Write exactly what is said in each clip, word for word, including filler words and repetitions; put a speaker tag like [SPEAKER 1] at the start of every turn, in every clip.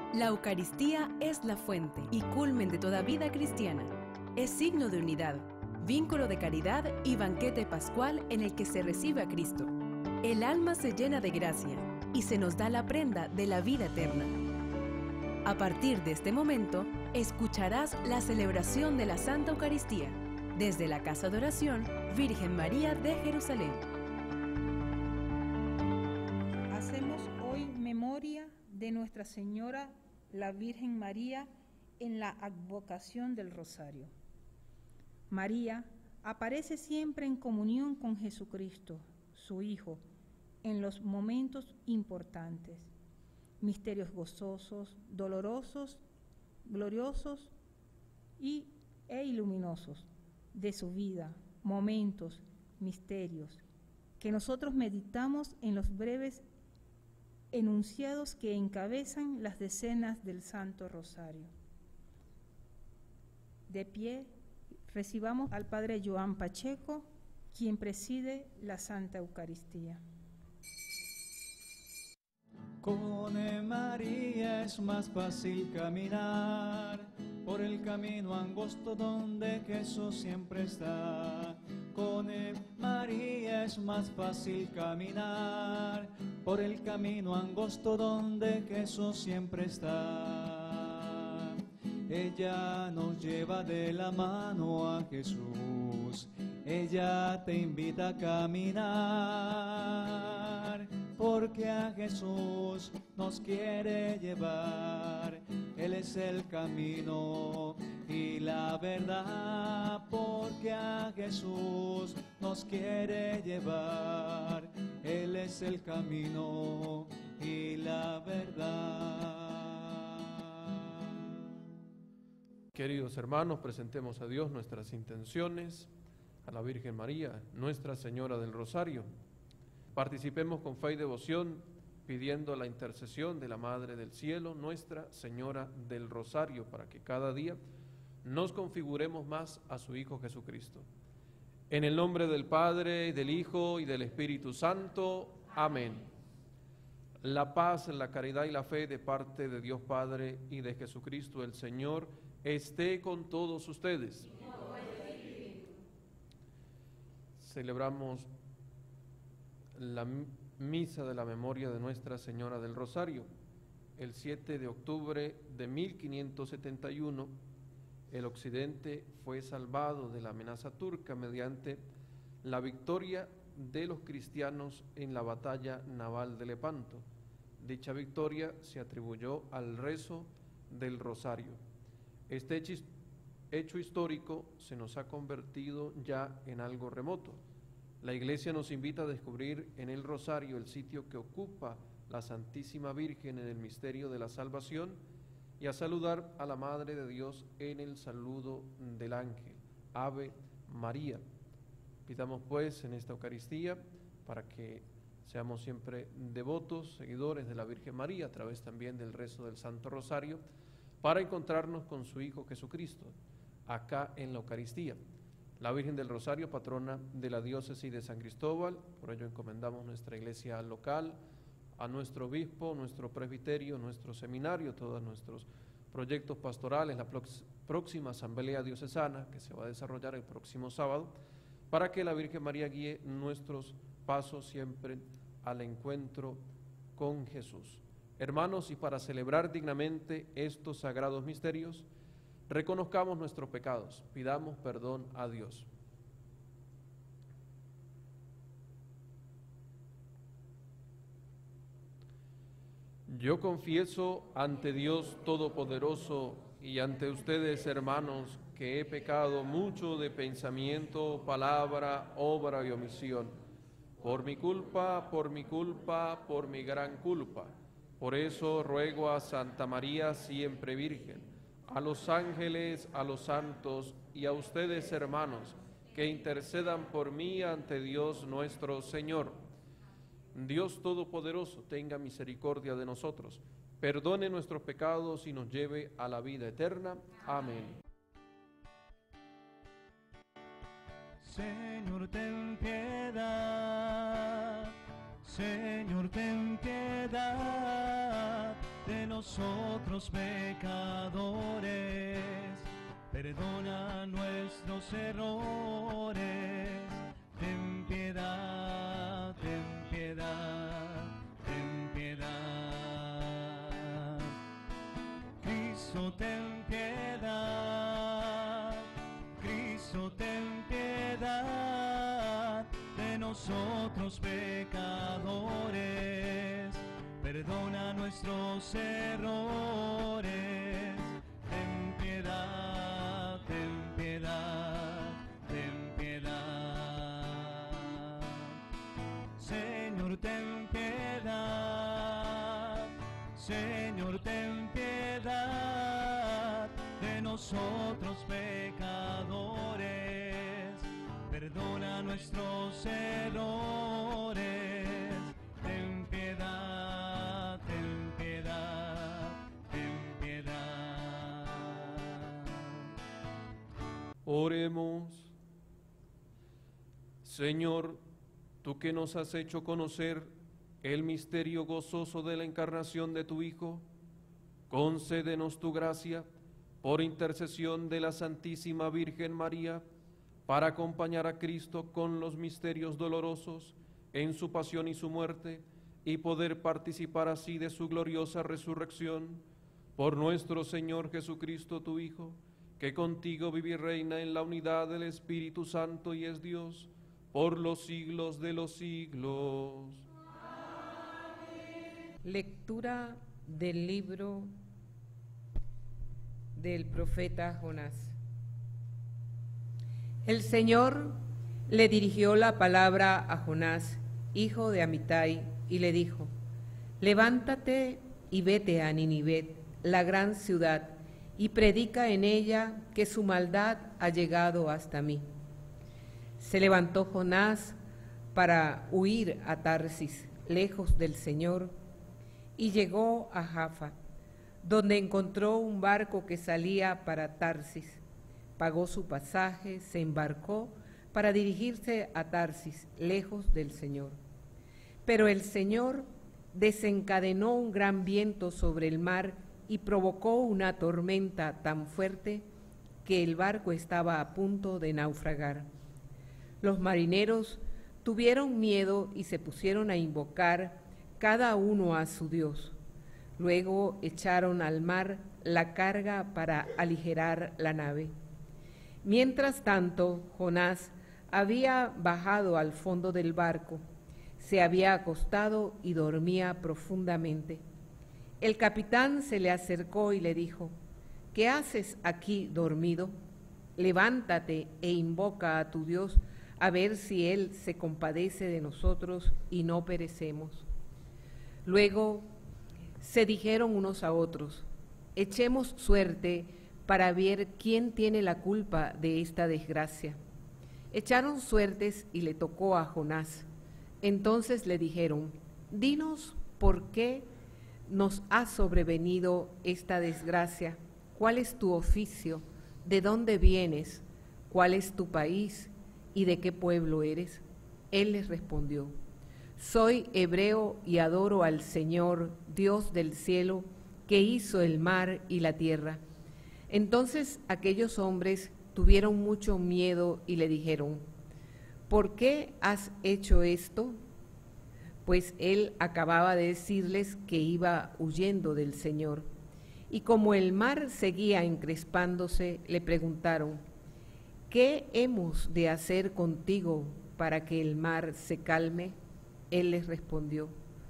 [SPEAKER 1] La Eucaristía es la fuente y culmen de toda vida cristiana. Es signo de unidad, vínculo de caridad y banquete pascual en el que se recibe a Cristo. El alma se llena de gracia y se nos da la prenda de la vida eterna. A partir de este momento, escucharás la celebración de la Santa Eucaristía desde la Casa de Oración Virgen María de Jerusalén.
[SPEAKER 2] Hacemos hoy memoria de Nuestra Señora, la Virgen María, en la advocación del Rosario. María aparece siempre en comunión con Jesucristo, su Hijo, en los momentos importantes, misterios gozosos, dolorosos, gloriosos y, e iluminosos de su vida, momentos, misterios, que nosotros meditamos en los breves enunciados que encabezan las decenas del Santo Rosario. De pie, recibamos al Padre Joan Pacheco, quien preside la Santa Eucaristía.
[SPEAKER 3] Con María es más fácil caminar por el camino angosto donde Jesús siempre está. Con María es más fácil caminar por el camino angosto donde Jesús siempre está. Ella nos lleva de la mano a Jesús, ella te invita a caminar, porque a Jesús nos quiere llevar. Él es el camino y la verdad, porque a Jesús nos quiere llevar. Él es el camino y la verdad.
[SPEAKER 4] Queridos hermanos, presentemos a Dios nuestras intenciones, a la Virgen María, Nuestra Señora del Rosario. Participemos con fe y devoción, pidiendo la intercesión de la Madre del Cielo, Nuestra Señora del Rosario, para que cada día nos configuremos más a su Hijo Jesucristo. En el nombre del Padre, del Hijo y del Espíritu Santo. Amén. La paz, la caridad y la fe de parte de Dios Padre y de Jesucristo el Señor esté con todos ustedes. Celebramos la misa de la memoria de Nuestra Señora del Rosario. El siete de octubre de mil quinientos setenta y uno, el occidente fue salvado de la amenaza turca mediante la victoria de los cristianos en la batalla naval de Lepanto. Dicha victoria se atribuyó al rezo del Rosario. Este hecho, hecho histórico se nos ha convertido ya en algo remoto. La Iglesia nos invita a descubrir en el Rosario el sitio que ocupa la Santísima Virgen en el misterio de la salvación y a saludar a la Madre de Dios en el saludo del ángel, Ave María. Pidamos pues en esta Eucaristía para que seamos siempre devotos, seguidores de la Virgen María, a través también del rezo del Santo Rosario, para encontrarnos con su Hijo Jesucristo, acá en la Eucaristía. La Virgen del Rosario, patrona de la diócesis de San Cristóbal, por ello encomendamos nuestra iglesia local, a nuestro obispo, nuestro presbiterio, nuestro seminario, todos nuestros proyectos pastorales, la próxima asamblea diocesana que se va a desarrollar el próximo sábado, para que la Virgen María guíe nuestros pasos siempre al encuentro con Jesús. Hermanos, y para celebrar dignamente estos sagrados misterios, reconozcamos nuestros pecados, pidamos perdón a Dios. Yo confieso ante Dios Todopoderoso y ante ustedes, hermanos, que he pecado mucho de pensamiento, palabra, obra y omisión. Por mi culpa, por mi culpa, por mi gran culpa. Por eso ruego a Santa María, siempre Virgen, a los ángeles, a los santos y a ustedes, hermanos, que intercedan por mí ante Dios nuestro Señor. Dios Todopoderoso tenga misericordia de nosotros, perdone nuestros pecados y nos lleve a la vida eterna. Amén.
[SPEAKER 3] Señor, ten piedad, Señor, ten piedad de nosotros. nosotros pecadores, perdona nuestros errores. Ten piedad, ten piedad, ten piedad. Cristo, ten piedad, Cristo, ten piedad de nosotros pecadores, perdona nuestros errores. Ten piedad, ten piedad, ten piedad. Señor, ten piedad, Señor, ten piedad de nosotros pecadores, perdona nuestros errores. Ten piedad, ten piedad, ten piedad.
[SPEAKER 4] Oremos. Señor, tú que nos has hecho conocer el misterio gozoso de la encarnación de tu Hijo, concédenos tu gracia por intercesión de la Santísima Virgen María, para acompañar a Cristo con los misterios dolorosos en su pasión y su muerte, y poder participar así de su gloriosa resurrección, por nuestro Señor Jesucristo, tu Hijo, que contigo vive y reina en la unidad del Espíritu Santo y es Dios, por los siglos de los siglos.
[SPEAKER 5] Lectura del libro del profeta Jonás. El Señor le dirigió la palabra a Jonás, hijo de Amitai, y le dijo: levántate y vete a Ninive, la gran ciudad, y predica en ella que su maldad ha llegado hasta mí. Se levantó Jonás para huir a Tarsis, lejos del Señor, y llegó a Jaffa, donde encontró un barco que salía para Tarsis. Pagó su pasaje, se embarcó para dirigirse a Tarsis, lejos del Señor. Pero el Señor desencadenó un gran viento sobre el mar y provocó una tormenta tan fuerte que el barco estaba a punto de naufragar. Los marineros tuvieron miedo y se pusieron a invocar cada uno a su Dios. Luego echaron al mar la carga para aligerar la nave. Mientras tanto, Jonás había bajado al fondo del barco, se había acostado y dormía profundamente. El capitán se le acercó y le dijo: ¿qué haces aquí dormido? Levántate e invoca a tu Dios, a ver si Él se compadece de nosotros y no perecemos. Luego se dijeron unos a otros: echemos suerte para ver quién tiene la culpa de esta desgracia. Echaron suertes y le tocó a Jonás. Entonces le dijeron: dinos por qué nos ha sobrevenido esta desgracia, cuál es tu oficio, de dónde vienes, cuál es tu país y de qué pueblo eres. Él les respondió: soy hebreo y adoro al Señor, Dios del cielo, que hizo el mar y la tierra. Entonces aquellos hombres tuvieron mucho miedo y le dijeron: ¿por qué has hecho esto? Pues él acababa de decirles que iba huyendo del Señor. Y como el mar seguía encrespándose, le preguntaron: ¿qué hemos de hacer contigo para que el mar se calme? Él les respondió: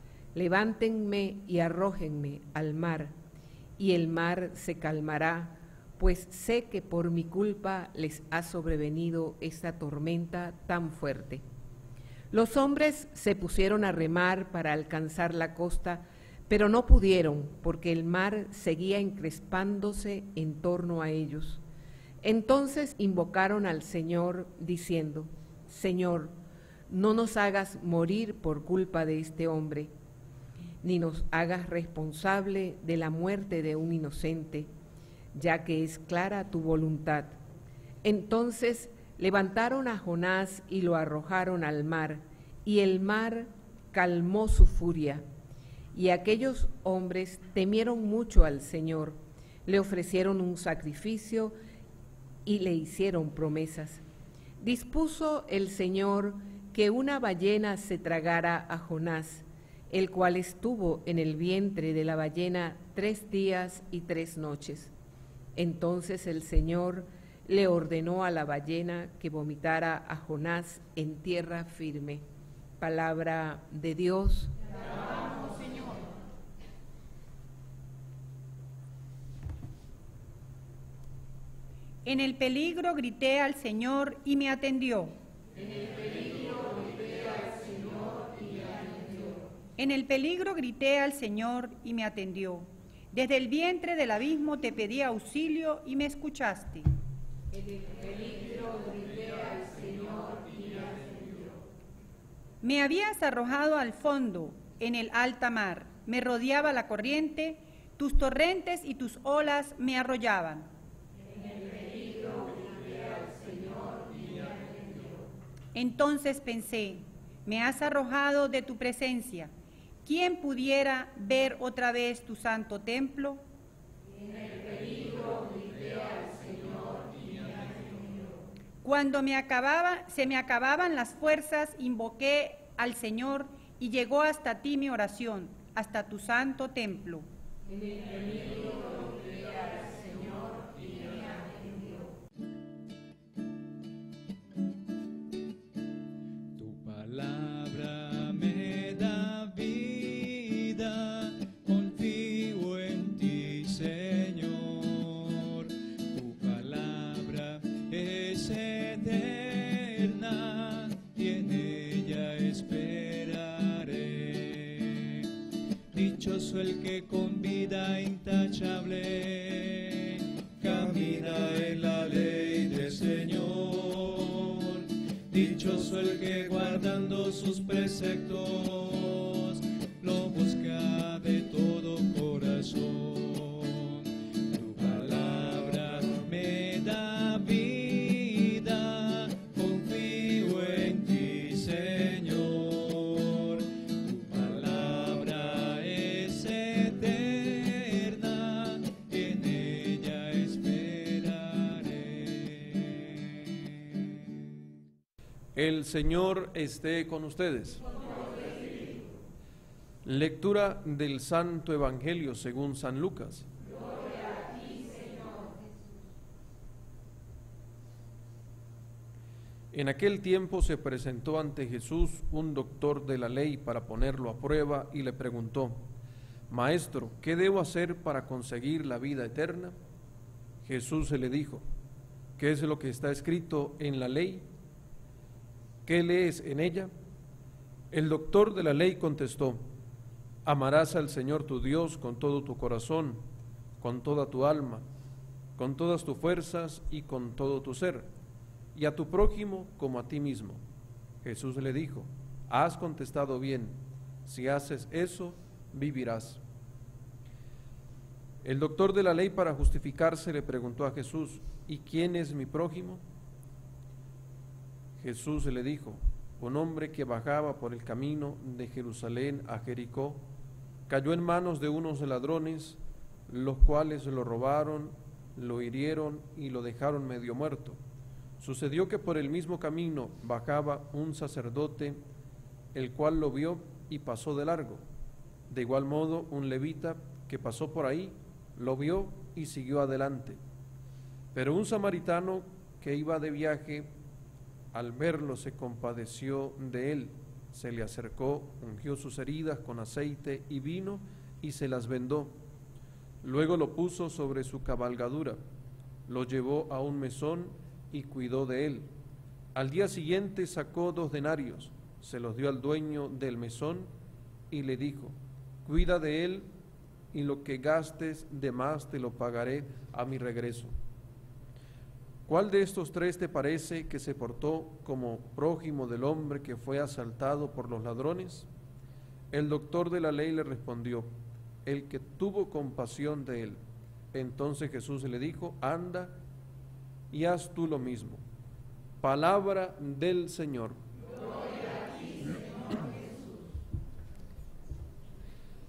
[SPEAKER 5] levántenme y arrójenme al mar, y el mar se calmará, pues sé que por mi culpa les ha sobrevenido esta tormenta tan fuerte. Los hombres se pusieron a remar para alcanzar la costa, pero no pudieron, porque el mar seguía encrespándose en torno a ellos. Entonces invocaron al Señor, diciendo: Señor, no nos hagas morir por culpa de este hombre, ni nos hagas responsable de la muerte de un inocente, ya que es clara tu voluntad. Entonces levantaron a Jonás y lo arrojaron al mar, y el mar calmó su furia. Y aquellos hombres temieron mucho al Señor, le ofrecieron un sacrificio y le hicieron promesas. Dispuso el Señor que una ballena se tragara a Jonás, el cual estuvo en el vientre de la ballena tres días y tres noches. Entonces el Señor le ordenó a la ballena que vomitara a Jonás en tierra firme. Palabra de Dios.
[SPEAKER 2] En el peligro grité al Señor y me atendió.
[SPEAKER 6] En el peligro grité al Señor y me atendió.
[SPEAKER 2] En el peligro grité al Señor y me atendió. Desde el vientre del abismo te pedí auxilio y me escuchaste.
[SPEAKER 6] En el peligro grité al Señor y me atendió.
[SPEAKER 2] Me habías arrojado al fondo, en el alta mar. Me rodeaba la corriente, tus torrentes y tus olas me arrollaban. Entonces pensé, me has arrojado de tu presencia. ¿Quién pudiera ver otra vez tu santo templo?
[SPEAKER 6] En el peligro grité al Señor y me atendió.
[SPEAKER 2] Cuando me acababa, se me acababan las fuerzas, invoqué al Señor y llegó hasta ti mi oración, hasta tu santo templo.
[SPEAKER 6] En el peligro grité al Señor y me atendió.
[SPEAKER 3] Palabra me da vida, confío en ti, Señor. Tu palabra es eterna y en ella esperaré. Dichoso el que con vida intachable camina en la ley del Señor. Dichoso el que guardando sus preceptos lo busca de todo corazón. Tu palabra me da vida, confío en ti, Señor. Tu palabra es eterna, en ella esperaré.
[SPEAKER 4] El Señor esté con ustedes. Lectura del Santo Evangelio según San Lucas.
[SPEAKER 6] Gloria a ti, Señor.
[SPEAKER 4] En aquel tiempo se presentó ante Jesús un doctor de la ley para ponerlo a prueba y le preguntó: Maestro, ¿qué debo hacer para conseguir la vida eterna? Jesús se le dijo: ¿Qué es lo que está escrito en la ley? ¿Qué lees en ella? El doctor de la ley contestó: Amarás al Señor tu Dios con todo tu corazón, con toda tu alma, con todas tus fuerzas y con todo tu ser, y a tu prójimo como a ti mismo. Jesús le dijo: Has contestado bien, si haces eso, vivirás. El doctor de la ley, para justificarse, le preguntó a Jesús: ¿Y quién es mi prójimo? Jesús le dijo: un hombre que bajaba por el camino de Jerusalén a Jericó cayó en manos de unos ladrones, los cuales lo robaron, lo hirieron y lo dejaron medio muerto. Sucedió que por el mismo camino bajaba un sacerdote, el cual lo vio y pasó de largo. De igual modo, un levita que pasó por ahí lo vio y siguió adelante. Pero un samaritano que iba de viaje, al verlo se compadeció de él, se le acercó, ungió sus heridas con aceite y vino y se las vendó. Luego lo puso sobre su cabalgadura, lo llevó a un mesón y cuidó de él. Al día siguiente sacó dos denarios, se los dio al dueño del mesón y le dijo: cuida de él y lo que gastes de más te lo pagaré a mi regreso. ¿Cuál de estos tres te parece que se portó como prójimo del hombre que fue asaltado por los ladrones? El doctor de la ley le respondió: el que tuvo compasión de él. Entonces Jesús le dijo: anda y haz tú lo mismo. Palabra del Señor.
[SPEAKER 6] Gloria a ti, Señor Jesús.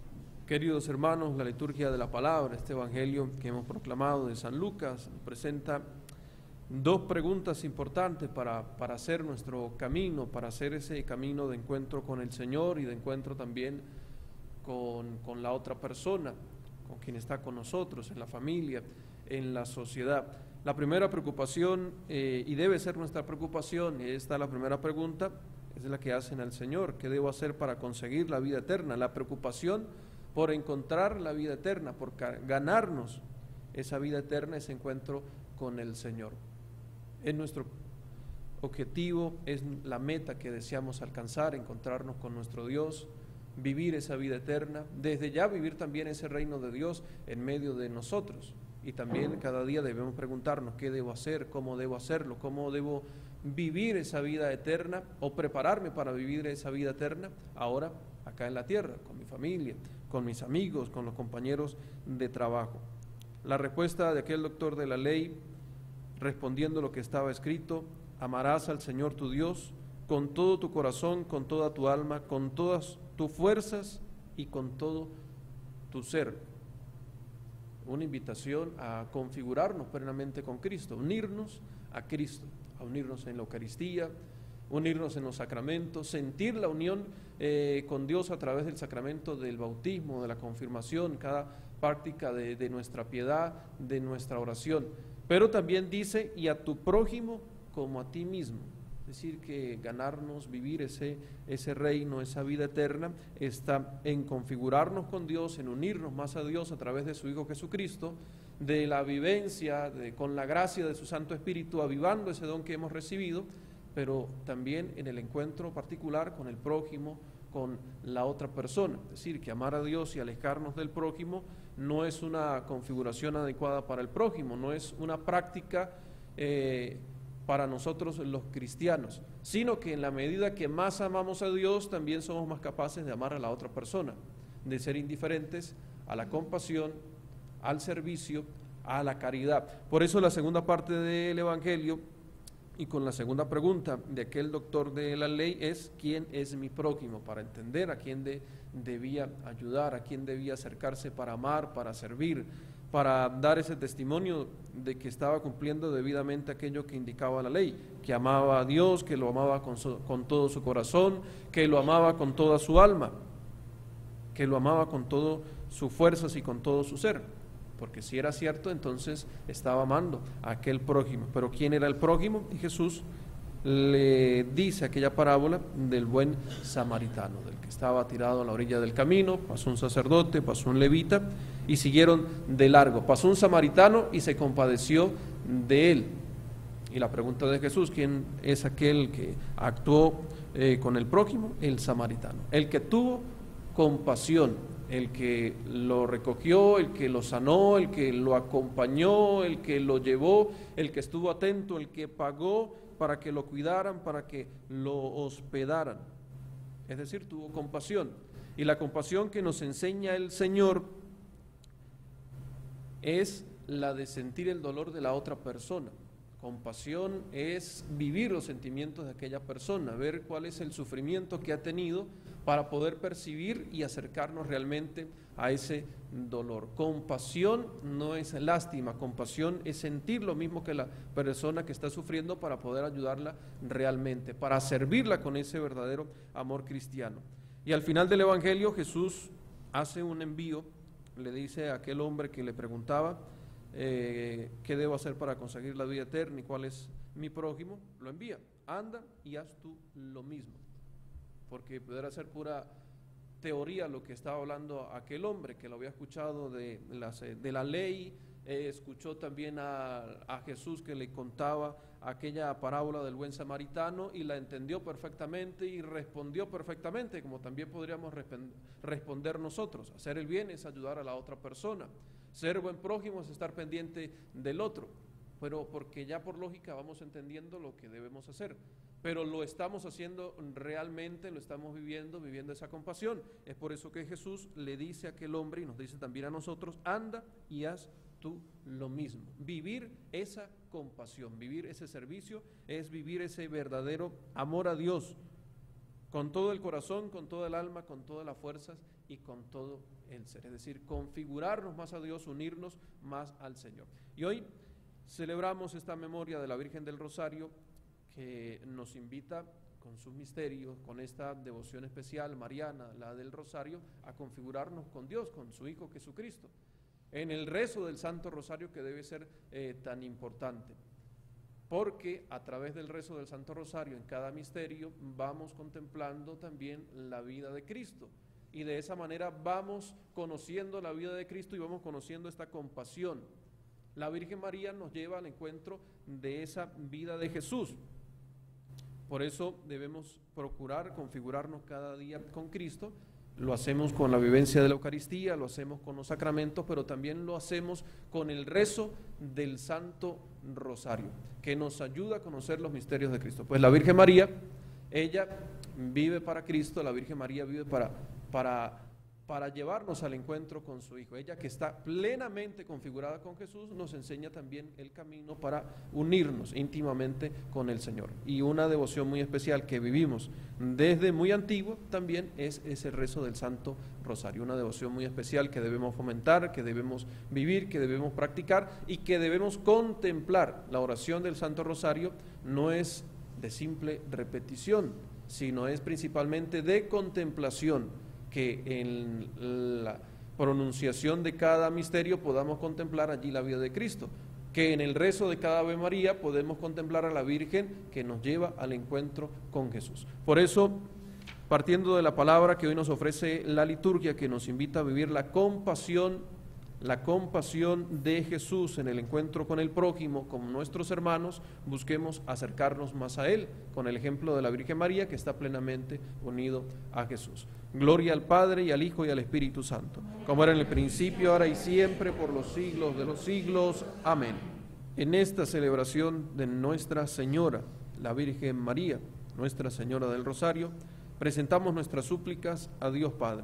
[SPEAKER 4] Queridos hermanos, la liturgia de la palabra, este evangelio que hemos proclamado de San Lucas, nos presenta dos preguntas importantes para, para hacer nuestro camino, para hacer ese camino de encuentro con el Señor y de encuentro también con, con la otra persona, con quien está con nosotros, en la familia, en la sociedad. La primera preocupación, eh, y debe ser nuestra preocupación, y esta es la primera pregunta, es la que hacen al Señor: ¿qué debo hacer para conseguir la vida eterna? La preocupación por encontrar la vida eterna, por ganarnos esa vida eterna, ese encuentro con el Señor. Es nuestro objetivo, es la meta que deseamos alcanzar, encontrarnos con nuestro Dios, vivir esa vida eterna, desde ya vivir también ese reino de Dios en medio de nosotros. Y también cada día debemos preguntarnos qué debo hacer, cómo debo hacerlo, cómo debo vivir esa vida eterna o prepararme para vivir esa vida eterna ahora acá en la tierra, con mi familia, con mis amigos, con los compañeros de trabajo. La respuesta de aquel doctor de la ley, respondiendo lo que estaba escrito: amarás al Señor tu Dios con todo tu corazón, con toda tu alma, con todas tus fuerzas y con todo tu ser. Una invitación a configurarnos plenamente con Cristo, unirnos a Cristo, a unirnos en la Eucaristía, unirnos en los sacramentos, sentir la unión eh, con Dios a través del sacramento del bautismo, de la confirmación, cada práctica de, de nuestra piedad, de nuestra oración. Pero también dice: y a tu prójimo como a ti mismo. Es decir, que ganarnos, vivir ese, ese reino, esa vida eterna, está en configurarnos con Dios, en unirnos más a Dios a través de su Hijo Jesucristo, de la vivencia, de, con la gracia de su Santo Espíritu, avivando ese don que hemos recibido, pero también en el encuentro particular con el prójimo, con la otra persona. Es decir, que amar a Dios y alejarnos del prójimo no es una configuración adecuada para el prójimo, no es una práctica eh, para nosotros los cristianos, sino que en la medida que más amamos a Dios, también somos más capaces de amar a la otra persona, de ser indiferentes a la compasión, al servicio, a la caridad. Por eso la segunda parte del Evangelio, y con la segunda pregunta de aquel doctor de la ley, es: ¿quién es mi prójimo? Para entender a quién de, debía ayudar, a quién debía acercarse para amar, para servir, para dar ese testimonio de que estaba cumpliendo debidamente aquello que indicaba la ley, que amaba a Dios, que lo amaba con, su, con todo su corazón, que lo amaba con toda su alma, que lo amaba con todas sus fuerzas y con todo su ser. Porque si era cierto, entonces estaba amando a aquel prójimo. Pero ¿quién era el prójimo? Y Jesús le dice aquella parábola del buen samaritano, del que estaba tirado a la orilla del camino. Pasó un sacerdote, pasó un levita y siguieron de largo. Pasó un samaritano y se compadeció de él. Y la pregunta de Jesús: ¿quién es aquel que actuó eh, con el prójimo? El samaritano, el que tuvo compasión, el que lo recogió, el que lo sanó, el que lo acompañó, el que lo llevó, el que estuvo atento, el que pagó para que lo cuidaran, para que lo hospedaran. Es decir, tuvo compasión. Y la compasión que nos enseña el Señor es la de sentir el dolor de la otra persona. Compasión es vivir los sentimientos de aquella persona, ver cuál es el sufrimiento que ha tenido para poder percibir y acercarnos realmente a ese dolor. Compasión no es lástima, compasión es sentir lo mismo que la persona que está sufriendo para poder ayudarla realmente, para servirla con ese verdadero amor cristiano. Y al final del Evangelio Jesús hace un envío, le dice a aquel hombre que le preguntaba eh, ¿qué debo hacer para conseguir la vida eterna y cuál es mi prójimo? Lo envía: anda y haz tú lo mismo. Porque pudiera ser pura teoría lo que estaba hablando aquel hombre, que lo había escuchado de, las, de la ley, eh, escuchó también a, a Jesús que le contaba aquella parábola del buen samaritano y la entendió perfectamente y respondió perfectamente, como también podríamos responder nosotros. Hacer el bien es ayudar a la otra persona, ser buen prójimo es estar pendiente del otro, pero porque ya por lógica vamos entendiendo lo que debemos hacer. Pero lo estamos haciendo realmente, lo estamos viviendo, viviendo esa compasión. Es por eso que Jesús le dice a aquel hombre y nos dice también a nosotros: anda y haz tú lo mismo. Vivir esa compasión, vivir ese servicio, es vivir ese verdadero amor a Dios, con todo el corazón, con toda el alma, con todas las fuerzas y con todo el ser. Es decir, configurarnos más a Dios, unirnos más al Señor. Y hoy celebramos esta memoria de la Virgen del Rosario, que nos invita con sus misterios, con esta devoción especial mariana, la del Rosario, a configurarnos con Dios, con su Hijo Jesucristo, en el rezo del Santo Rosario, que debe ser eh, tan importante, porque a través del rezo del Santo Rosario en cada misterio vamos contemplando también la vida de Cristo, y de esa manera vamos conociendo la vida de Cristo y vamos conociendo esta compasión. La Virgen María nos lleva al encuentro de esa vida de Jesús. Por eso debemos procurar configurarnos cada día con Cristo. Lo hacemos con la vivencia de la Eucaristía, lo hacemos con los sacramentos, pero también lo hacemos con el rezo del Santo Rosario, que nos ayuda a conocer los misterios de Cristo. Pues la Virgen María, ella vive para Cristo, la Virgen María vive para, para, para llevarnos al encuentro con su Hijo. Ella, que está plenamente configurada con Jesús, nos enseña también el camino para unirnos íntimamente con el Señor. Y una devoción muy especial que vivimos desde muy antiguo también es ese rezo del Santo Rosario, una devoción muy especial que debemos fomentar, que debemos vivir, que debemos practicar y que debemos contemplar. La oración del Santo Rosario no es de simple repetición, sino es principalmente de contemplación, que en la pronunciación de cada misterio podamos contemplar allí la vida de Cristo, que en el rezo de cada Ave María podemos contemplar a la Virgen que nos lleva al encuentro con Jesús. Por eso, partiendo de la palabra que hoy nos ofrece la liturgia, que nos invita a vivir la compasión, la compasión de Jesús en el encuentro con el prójimo, con nuestros hermanos, busquemos acercarnos más a Él, con el ejemplo de la Virgen María, que está plenamente unido a Jesús. Gloria al Padre, y al Hijo, y al Espíritu Santo, como era en el principio, ahora y siempre, por los siglos de los siglos. Amén. En esta celebración de Nuestra Señora, la Virgen María, Nuestra Señora del Rosario, presentamos nuestras súplicas a Dios Padre.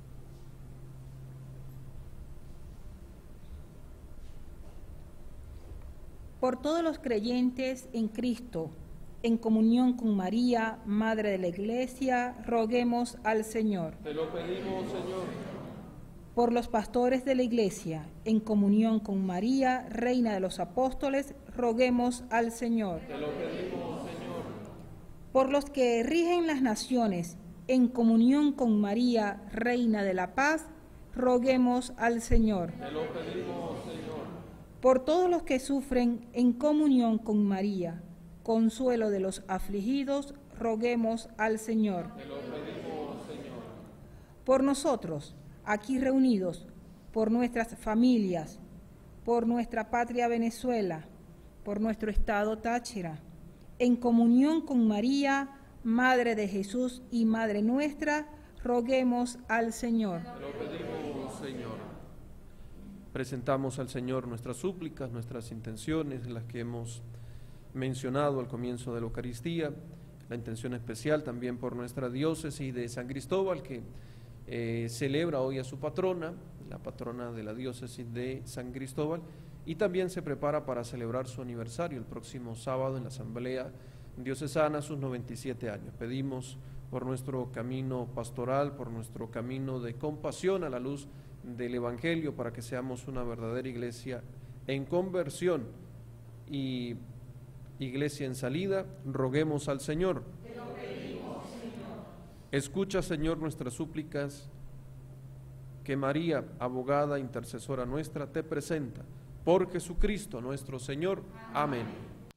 [SPEAKER 2] Por todos los creyentes en Cristo, en comunión con María, Madre de la Iglesia, roguemos al Señor.
[SPEAKER 4] Te lo pedimos, Señor.
[SPEAKER 2] Por los pastores de la Iglesia, en comunión con María, Reina de los Apóstoles, roguemos al Señor.
[SPEAKER 4] Te lo pedimos, Señor.
[SPEAKER 2] Por los que rigen las naciones, en comunión con María, Reina de la Paz, roguemos al Señor.
[SPEAKER 4] Te lo pedimos, Señor.
[SPEAKER 2] Por todos los que sufren en comunión con María, consuelo de los afligidos, roguemos al Señor.
[SPEAKER 4] Te lo pedimos, Señor.
[SPEAKER 2] Por nosotros, aquí reunidos, por nuestras familias, por nuestra patria Venezuela, por nuestro estado Táchira, en comunión con María, Madre de Jesús y Madre nuestra, roguemos al Señor.
[SPEAKER 4] Te lo pedimos, Señor. Presentamos al Señor nuestras súplicas, nuestras intenciones, las que hemos mencionado al comienzo de la Eucaristía, la intención especial también por nuestra diócesis de San Cristóbal, que eh, celebra hoy a su patrona, la patrona de la diócesis de San Cristóbal, y también se prepara para celebrar su aniversario el próximo sábado en la Asamblea Diocesana, sus noventa y siete años. Pedimos por nuestro camino pastoral, por nuestro camino de compasión a la luz del Evangelio, para que seamos una verdadera iglesia en conversión y iglesia en salida, roguemos al Señor.
[SPEAKER 6] Te lo pedimos, Señor.
[SPEAKER 4] Escucha, Señor, nuestras súplicas, que María, abogada, intercesora nuestra, te presenta. Por Jesucristo nuestro Señor. Amén.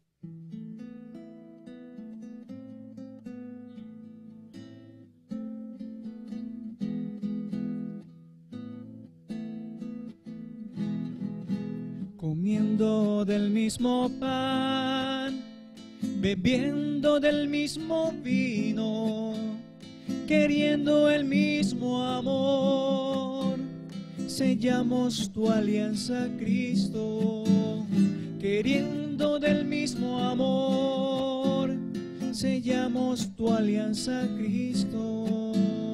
[SPEAKER 3] Comiendo del mismo pan, bebiendo del mismo vino, queriendo el mismo amor, sellamos tu alianza, Cristo. Queriendo del mismo amor, sellamos tu alianza, Cristo.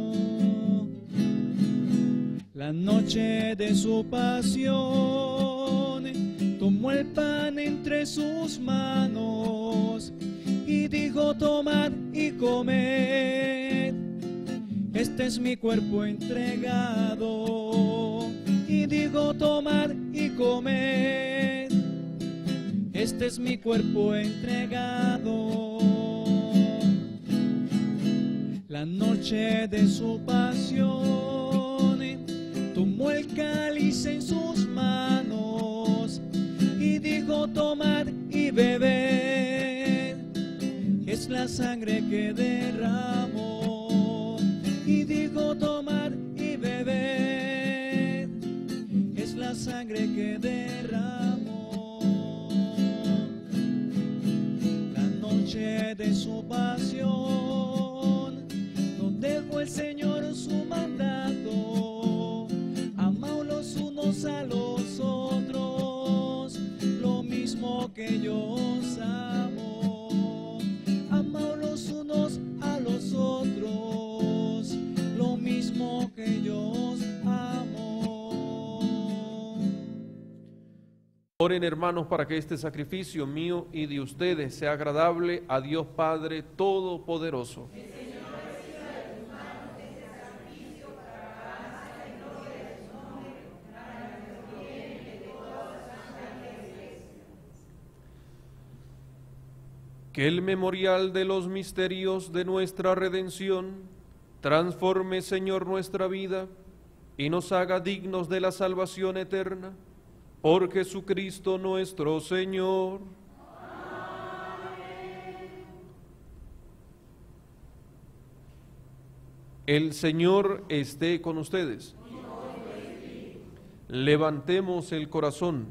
[SPEAKER 3] La noche de su pasión, tomó el pan entre sus manos y dijo: tomad y comed, este es mi cuerpo entregado. Y dijo, tomad y comed, este es mi cuerpo entregado. La noche de su pasión, tomó el cáliz en sus manos y dijo, tomad y bebed, es la sangre que derramó. Y dijo, tomad y bebed, es la sangre que derramó. La noche de su pasión, donde dejó el Señor su mandato, amaos los unos a los otros, lo mismo que yo os amo. Amaos los unos a los otros, lo mismo que yo os amo.
[SPEAKER 4] Oren, hermanos, para que este sacrificio mío y de ustedes sea agradable a Dios Padre Todopoderoso. Que el memorial de los misterios de nuestra redención transforme, Señor, nuestra vida y nos haga dignos de la salvación eterna. Por Jesucristo nuestro Señor. Amén. El Señor esté con ustedes. Levantemos el corazón.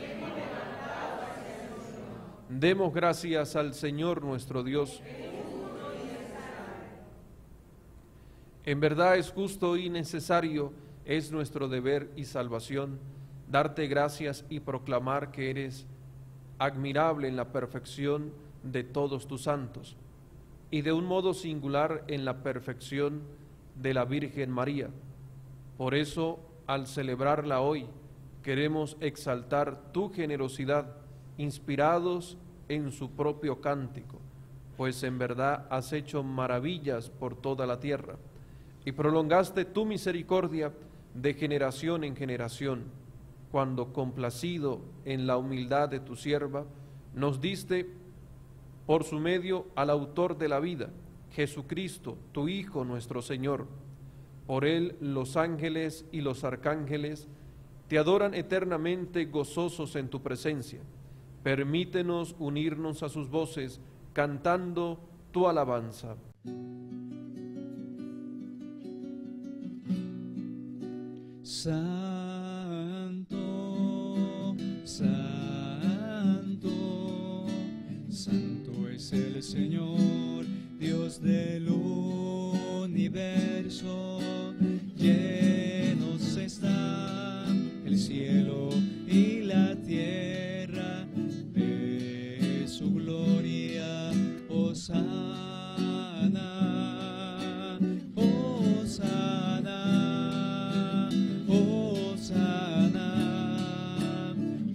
[SPEAKER 4] Demos gracias al Señor nuestro Dios. En verdad es justo y necesario, es nuestro deber y salvación, darte gracias y proclamar que eres admirable en la perfección de todos tus santos, y de un modo singular en la perfección de la Virgen María. Por eso, al celebrarla hoy, queremos exaltar tu generosidad, inspirados en su propio cántico, pues en verdad has hecho maravillas por toda la tierra, y prolongaste tu misericordia de generación en generación, cuando, complacido en la humildad de tu sierva, nos diste por su medio al autor de la vida, Jesucristo, tu Hijo nuestro Señor. Por él los ángeles y los arcángeles te adoran eternamente gozosos en tu presencia. Permítenos unirnos a sus voces, cantando tu alabanza.
[SPEAKER 3] Santo, santo, santo es el Señor, Dios del universo. Llenos están el cielo y la tierra de su gloria. Hosana, Hosana, Hosana,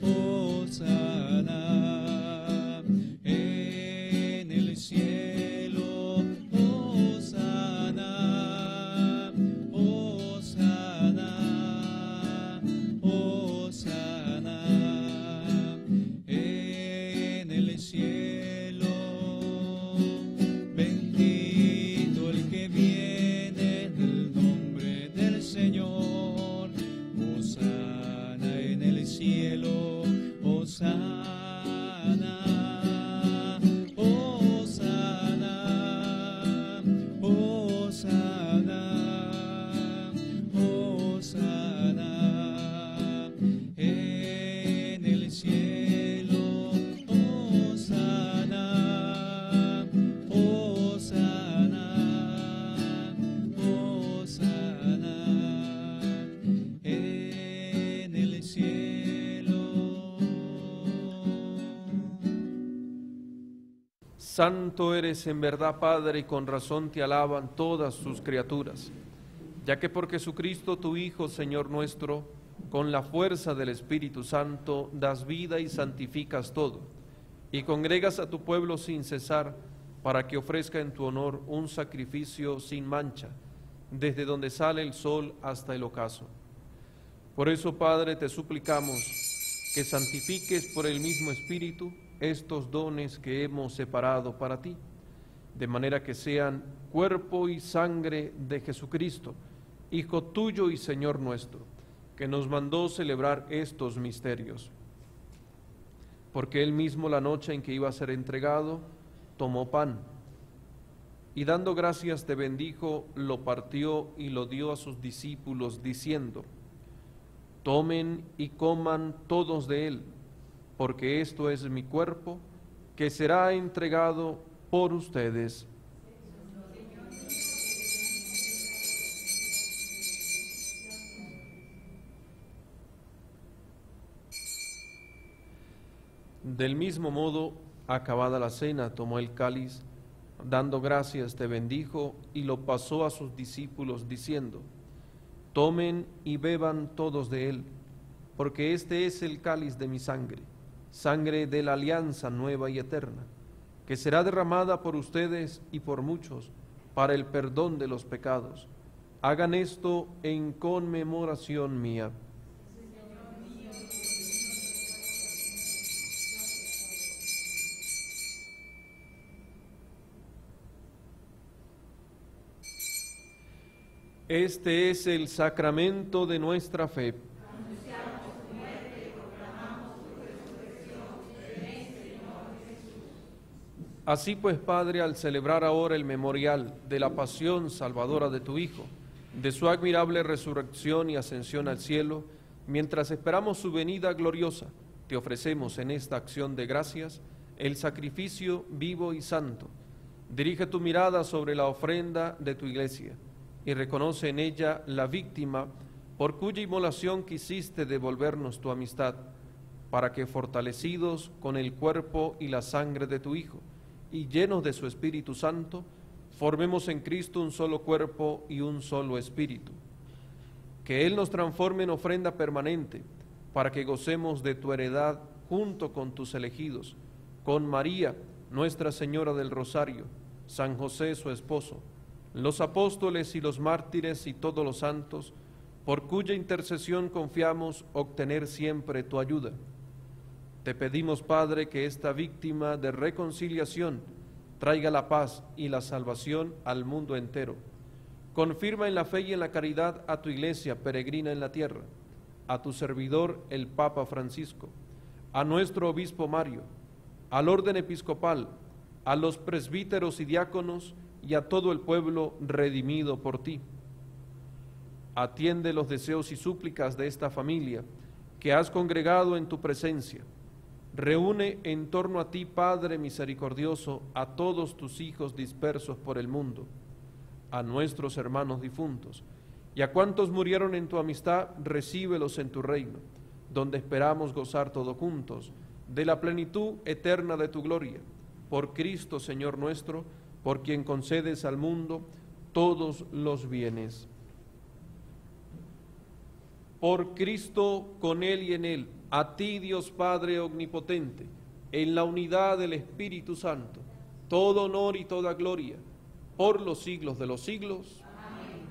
[SPEAKER 3] Hosana en el cielo. Hosana, Hosana, Hosana en el cielo. Bendito el que viene en el nombre del Señor. Hosana en el cielo. Hosana, Hosana, Hosana, Hosana en el cielo. Hosana, Hosana, Hosana en el cielo.
[SPEAKER 4] Santo eres en verdad, Padre, y con razón te alaban todas sus criaturas, ya que por Jesucristo tu Hijo, Señor nuestro, con la fuerza del Espíritu Santo, das vida y santificas todo, y congregas a tu pueblo sin cesar, para que ofrezca en tu honor un sacrificio sin mancha, desde donde sale el sol hasta el ocaso. Por eso, Padre, te suplicamos que santifiques por el mismo Espíritu estos dones que hemos separado para ti, de manera que sean cuerpo y sangre de Jesucristo, Hijo tuyo y Señor nuestro, que nos mandó celebrar estos misterios. Porque él mismo, la noche en que iba a ser entregado, tomó pan, y dando gracias te bendijo, lo partió y lo dio a sus discípulos, diciendo: tomen y coman todos de él, porque esto es mi cuerpo, que será entregado por ustedes. Del mismo modo, acabada la cena, tomó el cáliz, dando gracias te bendijo y lo pasó a sus discípulos, diciendo: tomen y beban todos de él, porque este es el cáliz de mi sangre, sangre de la alianza nueva y eterna, que será derramada por ustedes y por muchos para el perdón de los pecados. Hagan esto en conmemoración mía. Este es el sacramento de nuestra fe.
[SPEAKER 6] Anunciamos tu muerte y proclamamos tu resurrección. Ven, Señor Jesús.
[SPEAKER 4] Así pues, Padre, al celebrar ahora el memorial de la pasión salvadora de tu Hijo, de su admirable resurrección y ascensión al cielo, mientras esperamos su venida gloriosa, te ofrecemos en esta acción de gracias el sacrificio vivo y santo. Dirige tu mirada sobre la ofrenda de tu iglesia y reconoce en ella la víctima por cuya inmolación quisiste devolvernos tu amistad, para que, fortalecidos con el cuerpo y la sangre de tu Hijo y llenos de su Espíritu Santo, formemos en Cristo un solo cuerpo y un solo espíritu. Que Él nos transforme en ofrenda permanente, para que gocemos de tu heredad junto con tus elegidos, con María, Nuestra Señora del Rosario, San José su esposo, los apóstoles y los mártires y todos los santos, por cuya intercesión confiamos obtener siempre tu ayuda. Te pedimos, Padre, que esta víctima de reconciliación traiga la paz y la salvación al mundo entero. Confirma en la fe y en la caridad a tu iglesia peregrina en la tierra, a tu servidor el Papa Francisco, a nuestro obispo Mario, al orden episcopal, a los presbíteros y diáconos y a todo el pueblo redimido por ti. Atiende los deseos y súplicas de esta familia que has congregado en tu presencia. Reúne en torno a ti, Padre misericordioso, a todos tus hijos dispersos por el mundo, a nuestros hermanos difuntos, y a cuantos murieron en tu amistad, recíbelos en tu reino, donde esperamos gozar todos juntos de la plenitud eterna de tu gloria. Por Cristo, Señor nuestro, por quien concedes al mundo todos los bienes. Por Cristo, con Él y en Él, a ti, Dios Padre omnipotente, en la unidad del Espíritu Santo, todo honor y toda gloria, por los siglos de los siglos.
[SPEAKER 6] Amén.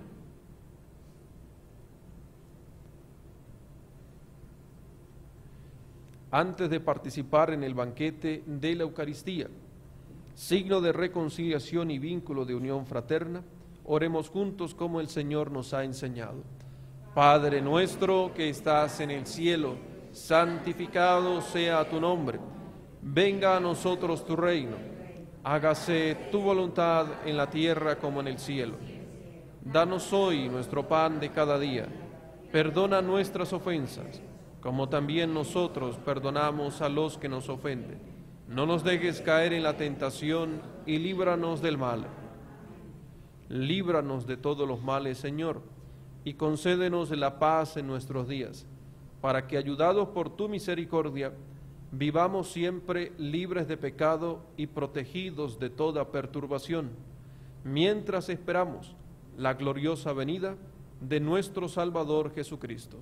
[SPEAKER 4] Antes de participar en el banquete de la Eucaristía, signo de reconciliación y vínculo de unión fraterna, oremos juntos como el Señor nos ha enseñado. Padre nuestro que estás en el cielo, santificado sea tu nombre. Venga a nosotros tu reino. Hágase tu voluntad en la tierra como en el cielo. Danos hoy nuestro pan de cada día. Perdona nuestras ofensas, como también nosotros perdonamos a los que nos ofenden. No nos dejes caer en la tentación y líbranos del mal. Líbranos de todos los males, Señor, y concédenos la paz en nuestros días, para que, ayudados por tu misericordia, vivamos siempre libres de pecado y protegidos de toda perturbación, mientras esperamos la gloriosa venida de nuestro Salvador Jesucristo.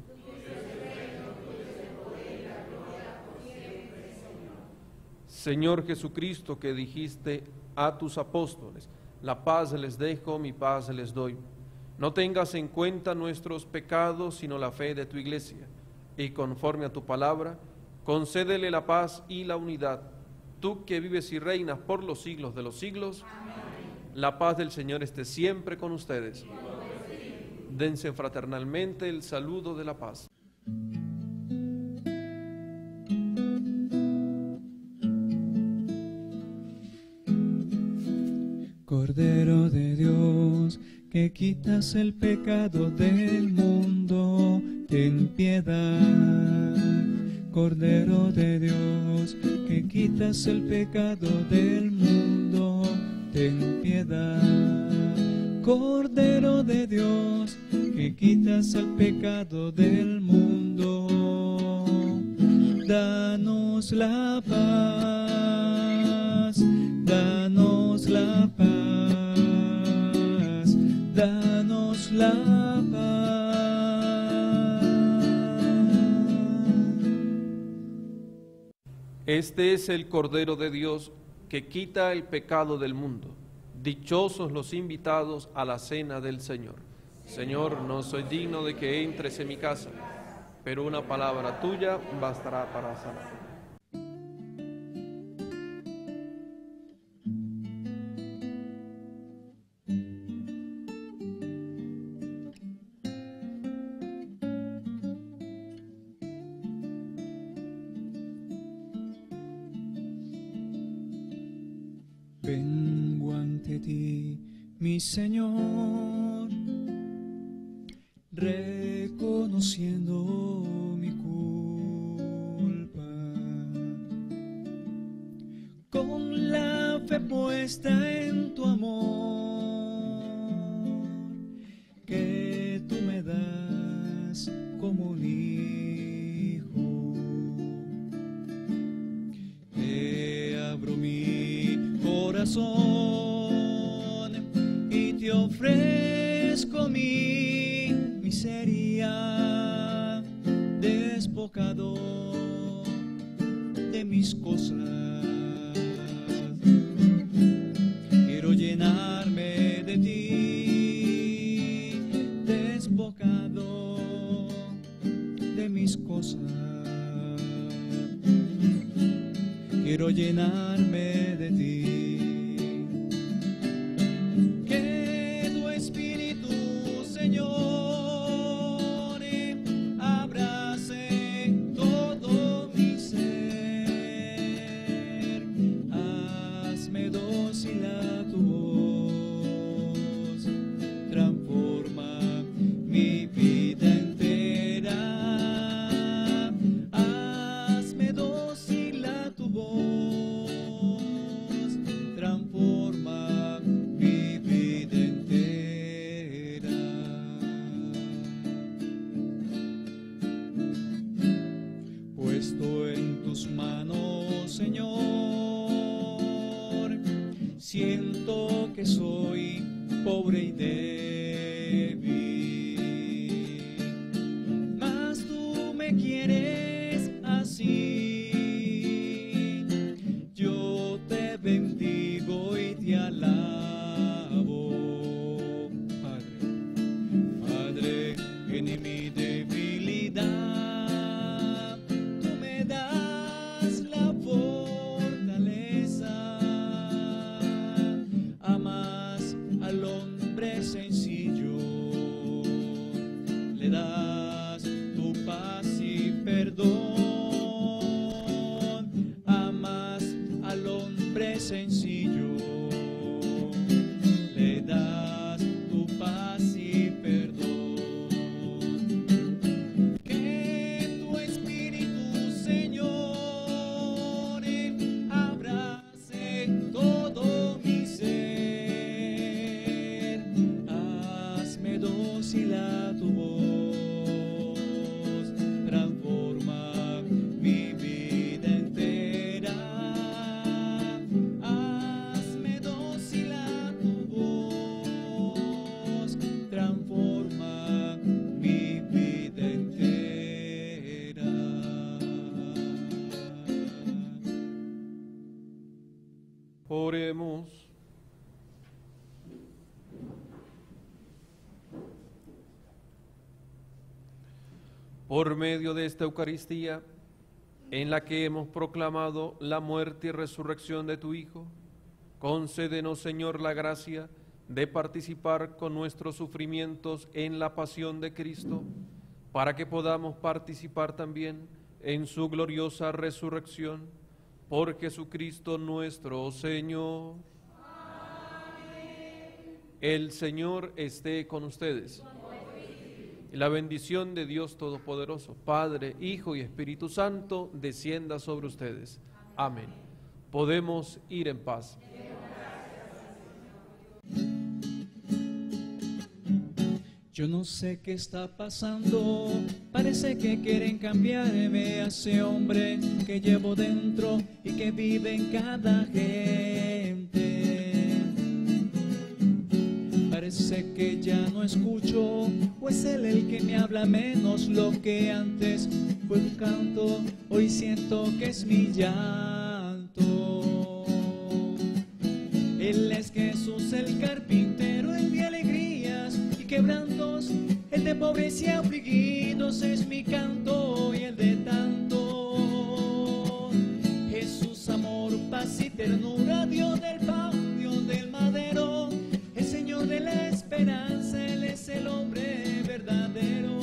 [SPEAKER 4] Señor Jesucristo, que dijiste a tus apóstoles: la paz les dejo, mi paz les doy. No tengas en cuenta nuestros pecados, sino la fe de tu Iglesia, y conforme a tu palabra, concédele la paz y la unidad. Tú que vives y reinas por los siglos de los siglos, amén. La paz del Señor esté siempre con ustedes. Dense fraternalmente el saludo de la paz.
[SPEAKER 3] Cordero de Dios, que quitas el pecado del mundo, ten piedad. Cordero de Dios, que quitas el pecado del mundo, ten piedad. Cordero de Dios, que quitas el pecado del mundo, danos la paz, danos la paz. Danos la paz.
[SPEAKER 4] Este es el Cordero de Dios que quita el pecado del mundo. Dichosos los invitados a la cena del Señor. Señor, no soy digno de que entres en mi casa, pero una palabra tuya bastará para sanar.
[SPEAKER 3] Vengo ante ti, mi Señor, reconociendo mi culpa, con la fe puesta en tu amor, que tú me das como un hijo. Te abro mi corazón y te ofrezco mi miseria, despojado de mis cosas. Quiero llenarme de ti, despojado de mis cosas. Quiero llenarme de ti. Que tu Espíritu, Señor, abrace todo mi ser. Hazme dócil a tu voz, transforma mi vida entera. Hazme dócil a tu voz, transforma mi vida entera. Puesto en tus manos, Señor, siento que soy pobre y débil, mas tú me quieres así. Yo te bendigo y te alabo, Padre. Padre, en mi debilidad tú me das la fortaleza. Amas al hombre sencillo, le das tu paz y perdón. Amas al hombre sencillo, le das tu paz y perdón. Que tu Espíritu, Señor, abrace todo mi ser. Hazme dócil a tu voz, transforma mi vida entera. Hazme dócil a tu voz, transforma mi vida entera.
[SPEAKER 4] Oremos. por medio de esta Eucaristía, en la que hemos proclamado la muerte y resurrección de tu Hijo, concédenos, Señor, la gracia de participar con nuestros sufrimientos en la pasión de Cristo, para que podamos participar también en su gloriosa resurrección, por Jesucristo nuestro Señor. Amén. El Señor esté con ustedes. Y la bendición de Dios Todopoderoso, Padre, Hijo y Espíritu Santo, descienda sobre ustedes. Amén. Podemos ir en paz.
[SPEAKER 3] Yo no sé qué está pasando, parece que quieren cambiarme a ese hombre que llevo dentro y que vive en cada gente. Parece que ya no escucho, o es él el que me habla menos. Lo que antes fue un canto, hoy siento que es mi llanto. Él es Jesús el carpintero, el de alegrías y quebrantos, el de pobres y afligidos es mi canto y el de tanto. Jesús, amor, paz y ternura, Dios del pan, Dios del madero, el Señor de la esperanza, Él es el hombre verdadero.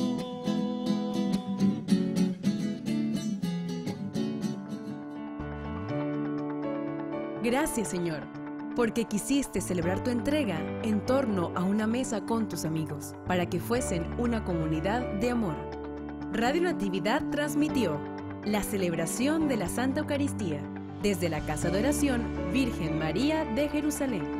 [SPEAKER 1] Gracias, Señor, porque quisiste celebrar tu entrega en torno a una mesa con tus amigos, para que fuesen una comunidad de amor. Radio Natividad transmitió la celebración de la Santa Eucaristía desde la Casa de Oración Virgen María de Jerusalén.